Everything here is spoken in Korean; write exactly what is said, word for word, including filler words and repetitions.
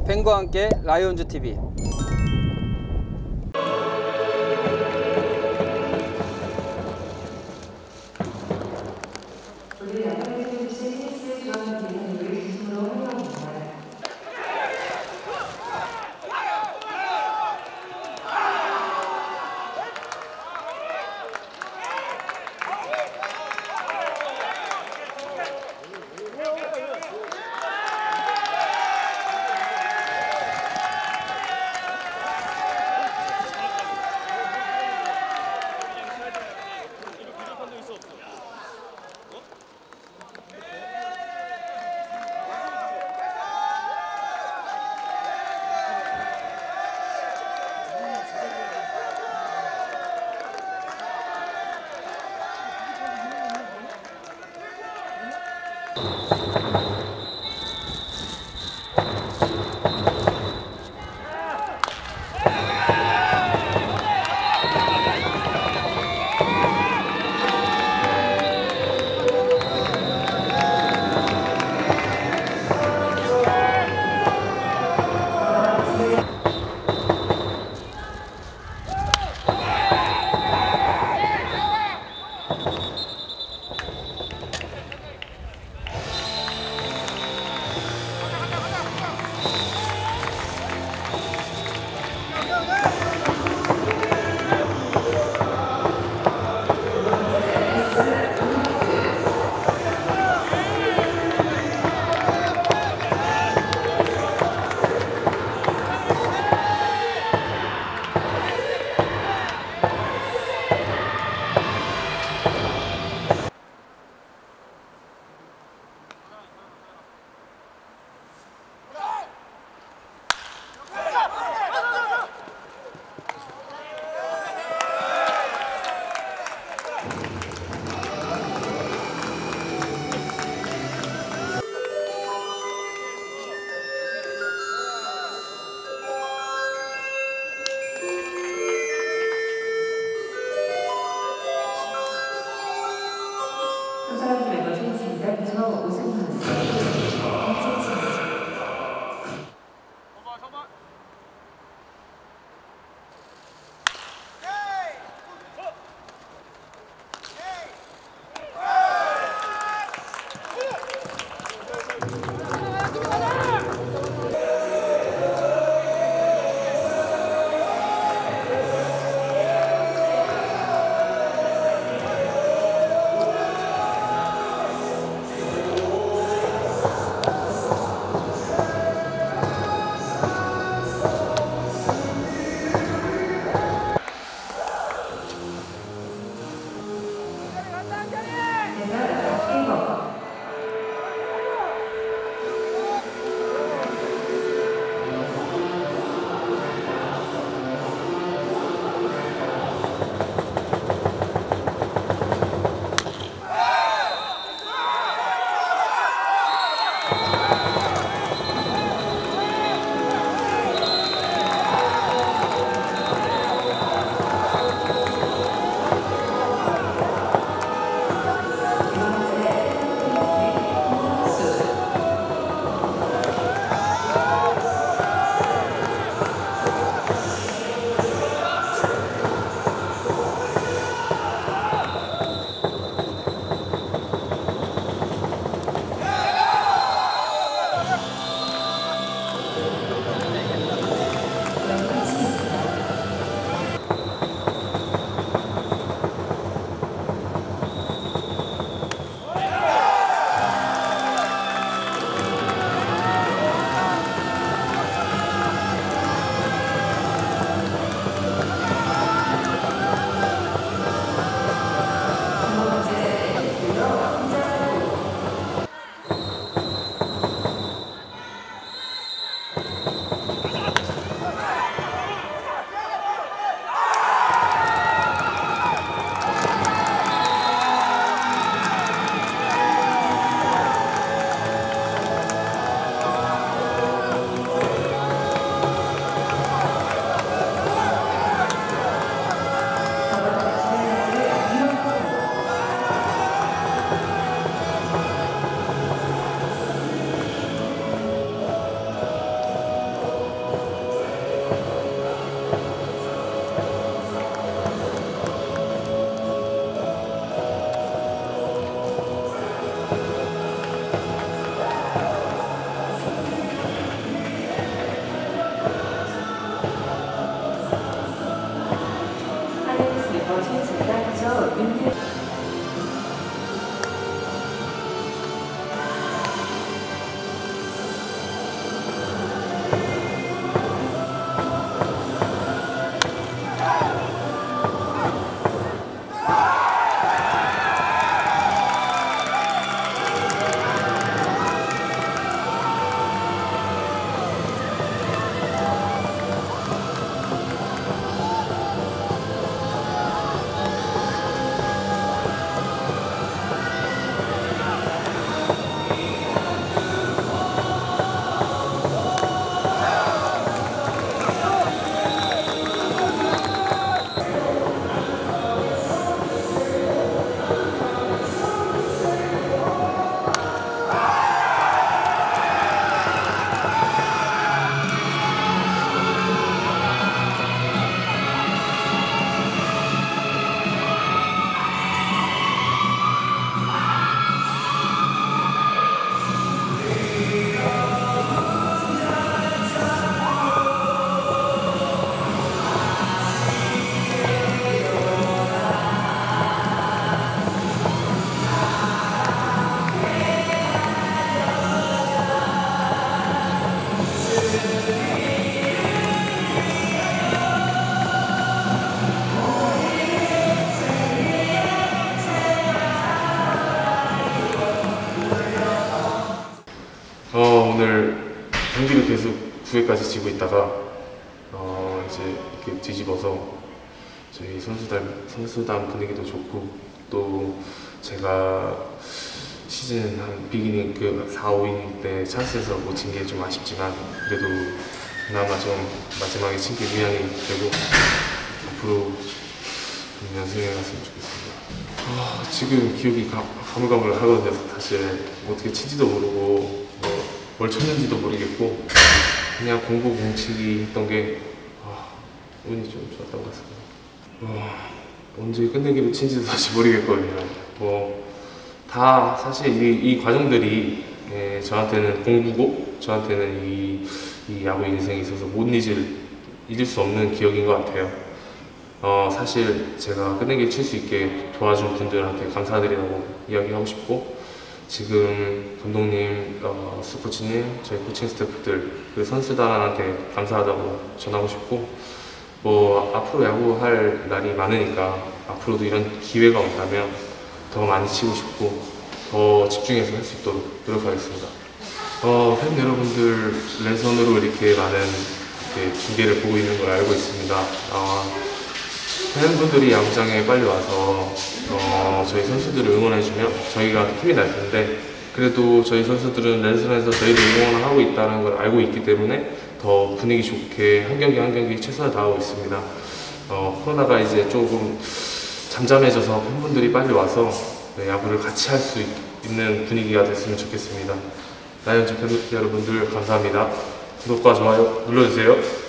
벤과 함께 라이온즈 티비. 구 회까지 지고 있다가 어 이제 이렇게 뒤집어서 저희 선수단 선수단 분위기도 좋고 또 제가 시즌 한 비기닝 그 사, 오 이닝 때 찬스에서 못 친 게 좀 아쉽지만 그래도 그나마 좀 마지막에 친 게 위안이 되고 앞으로 좀 연승해 갔으면 좋겠습니다. 아, 지금 기억이 가, 가물가물하거든요. 사실 어떻게 친지도 모르고 뭐, 뭘 쳤는지도 모르겠고 그냥 공부 공치기 했던 게 아, 운이 좀 좋았던 것 같습니다. 와, 언제 끝내기로 친지도 사실 모르겠거든요. 뭐 다 사실 이, 이 과정들이 예, 저한테는 공부고 저한테는 이, 이 야구 인생에 있어서 못 잊을 잊을 수 없는 기억인 것 같아요. 어, 사실 제가 끝내기 칠 수 있게 도와준 분들한테 감사드리라고 이야기하고 싶고 지금 감독님, 어, 스코치님, 저희 코칭 스태프들, 그 선수단한테 감사하다고 전하고 싶고 뭐 앞으로 야구할 날이 많으니까 앞으로도 이런 기회가 온다면 더 많이 치고 싶고 더 집중해서 할 수 있도록 노력하겠습니다. 어, 팬 여러분들 랜선으로 이렇게 많은 이렇게 중계를 보고 있는 걸 알고 있습니다. 어, 팬분들이 야구장에 빨리 와서 어, 저희 선수들을 응원해주면 저희가 힘이 날 텐데 그래도 저희 선수들은 랜선에서 저희를 응원을 하고 있다는 걸 알고 있기 때문에 더 분위기 좋게 한 경기 한 경기 최선을 다하고 있습니다. 어, 코로나가 이제 조금 잠잠해져서 팬분들이 빨리 와서 네, 야구를 같이 할 수 있는 분위기가 됐으면 좋겠습니다. 라이온즈 팬 여러분들 감사합니다. 구독과 좋아요 눌러주세요.